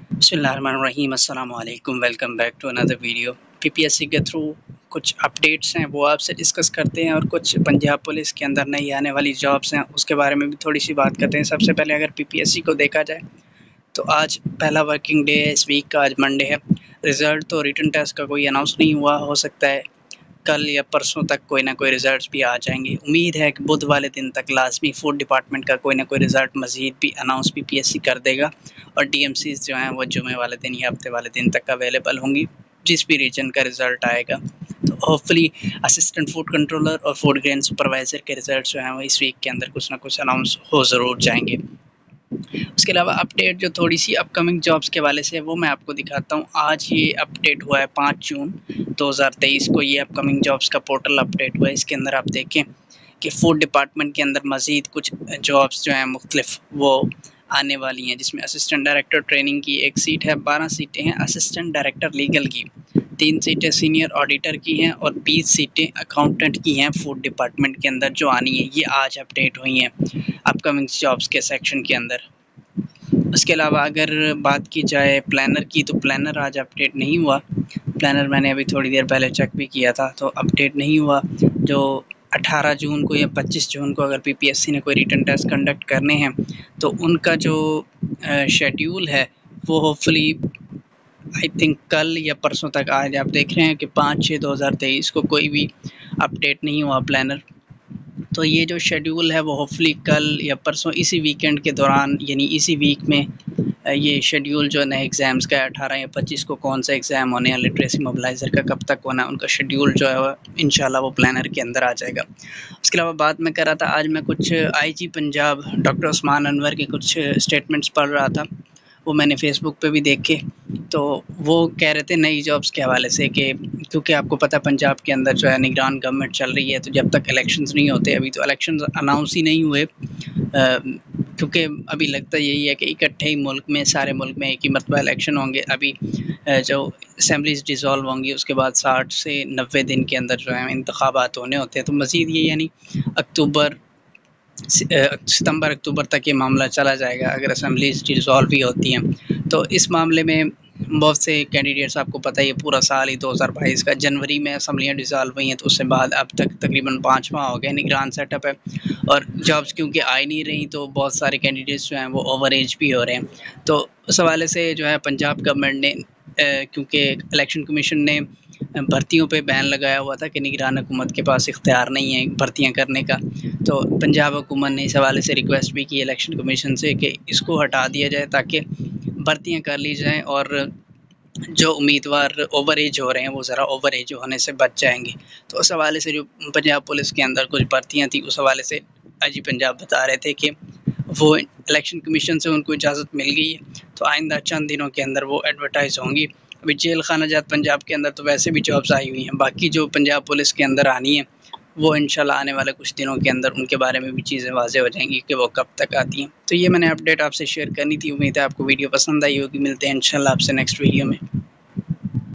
बिस्मिल्लाहिर्रहमानिर्रहीम अस्सलाम वालेकुम welcome back to another video. PPSC के थ्रू कुछ अपडेट्स हैं वो आपसे डिस्कस करते हैं और कुछ पंजाब पुलिस के अंदर नई आने वाली जॉब्स हैं उसके बारे में भी थोड़ी सी बात करते हैं। सबसे पहले अगर पीपीएससी को देखा जाए तो आज पहला वर्किंग डे है इस वीक का, आज मंडे है। रिज़ल्ट तो रिटन टेस्ट का कोई अनाउंस नहीं हुआ, हो सकता है कल या परसों तक कोई ना कोई रिजल्ट्स भी आ जाएंगे। उम्मीद है कि बुध वाले दिन तक लाजमी फूड डिपार्टमेंट का कोई ना कोई रिजल्ट मजीद भी अनाउंस पीपीएससी कर देगा और डीएमसीज जो हैं वो जुमे वाले दिन या हफ्ते वाले दिन तक अवेलेबल होंगी जिस भी रीजन का रिजल्ट आएगा। तो होपफुली असिस्टेंट फूड कंट्रोलर और फूड ग्रेन सुपरवाइज़र के रिजल्ट जो हैं वो इस वीक के अंदर कुछ ना कुछ अनाउंस हो ज़रूर जाएंगे। उसके अलावा अपडेट जो थोड़ी सी अपकमिंग जॉब्स के वाले से है वो मैं आपको दिखाता हूँ। आज ये अपडेट हुआ है 5 जून 2023 को, ये अपकमिंग जॉब्स का पोर्टल अपडेट हुआ है। इसके अंदर आप देखें कि फूड डिपार्टमेंट के अंदर मज़ीद कुछ जॉब्स जो हैं मुख्तलिफ वो आने वाली हैं, जिसमें असिस्टेंट डायरेक्टर ट्रेनिंग की 1 सीट है, 12 सीटें हैं असिस्टेंट डायरेक्टर लीगल की, 3 सीटें सीनियर ऑडिटर की हैं और 20 सीटें अकाउंटेंट की हैं फूड डिपार्टमेंट के अंदर जो आनी है। ये आज अपडेट हुई हैं अपकमिंग जॉब्स के सेक्शन के अंदर। उसके अलावा अगर बात की जाए प्लानर की तो प्लानर आज अपडेट नहीं हुआ। प्लानर मैंने अभी थोड़ी देर पहले चेक भी किया था तो अपडेट नहीं हुआ। जो 18 जून को या 25 जून को अगर पीपीएससी ने कोई रिटन टेस्ट कंडक्ट करने हैं तो उनका जो शेड्यूल है वो होपफुली आई थिंक कल या परसों तक आज आप देख रहे हैं कि 5/6/2023 को कोई भी अपडेट नहीं हुआ प्लानर। तो ये जो शेड्यूल है वो होपफुली कल या परसों इसी वीकेंड के दौरान यानी इसी वीक में ये शेड्यूल जो नए एग्ज़ाम्स का 18 या 25 को कौन सा एग्ज़ाम होने हैं, लिटरेसी मोबिलाइज़र का कब तक होना है, उनका शेड्यूल जो है इंशाल्लाह वो प्लानर के अंदर आ जाएगा। उसके अलावा बात मैं कर रहा था, आज मैं कुछ आईजी पंजाब डॉक्टर उस्मान अनवर के कुछ स्टेटमेंट्स पढ़ रहा था, वो मैंने फेसबुक पे भी देखे। तो वो कह रहे थे नई जॉब्स के हवाले से कि क्योंकि आपको पता पंजाब के अंदर जो है निगरान गवर्नमेंट चल रही है, तो जब तक इलेक्शंस नहीं होते, अभी तो इलेक्शंस अनाउंस ही नहीं हुए, क्योंकि अभी लगता यही है कि इकट्ठे ही मुल्क में सारे मुल्क में एक ही मरतबा इलेक्शन होंगे। अभी जो असम्बलीज डिज़ोल्व होंगी उसके बाद 60 से 90 दिन के अंदर जो है इंतखाबात होने होते हैं। तो मज़ीद ये यानी सितंबर अक्टूबर तक ये मामला चला जाएगा अगर असम्बलीज डिज़ोल्व ही होती हैं। तो इस मामले में बहुत से कैंडिडेट्स, आपको पता ही है पूरा साल ही 2022 का जनवरी में असम्बलियाँ डिज़ोल्व हुई हैं, तो उससे बाद अब तक तकरीबन 5 माह हो गए निगरान सेटअप है और जॉब्स क्योंकि आ ही नहीं रही तो बहुत सारे कैंडिडेट्स जो हैं वो ओवर एज भी हो रहे हैं। तो उस हवाले से जो है पंजाब गवर्नमेंट ने क्योंकि इलेक्शन कमीशन ने भर्तियों पे बैन लगाया हुआ था कि निगरान हुकूमत के पास इख्तियार नहीं है भर्तियां करने का, तो पंजाब हुकूमत ने इस हवाले से रिक्वेस्ट भी की इलेक्शन कमीशन से कि इसको हटा दिया जाए ताकि भर्तियां कर ली जाएं और जो उम्मीदवार ओवर एज हो रहे हैं वो ज़रा ओवर एज होने से बच जाएंगे। तो उस हवाले से जो पंजाब पुलिस के अंदर कुछ भर्तियाँ थी उस हवाले से आईजी पंजाब बता रहे थे कि वो इलेक्शन कमीशन से उनको इजाज़त मिल गई है, तो आइंदा चंद दिनों के अंदर वो एडवर्टाइज़ होंगी। अभी जेल खाना जात पंजाब के अंदर तो वैसे भी जॉब्स आई हुई हैं, बाकी जो पंजाब पुलिस के अंदर आनी है वो इंशाल्लाह आने वाले कुछ दिनों के अंदर उनके बारे में भी चीज़ें वाज़ेह हो जाएंगी कि वो कब तक आती हैं। तो ये मैंने अपडेट आपसे शेयर करनी थी, उम्मीद है आपको वीडियो पसंद आई होगी। मिलते हैं इंशाल्लाह आपसे नेक्स्ट वीडियो में।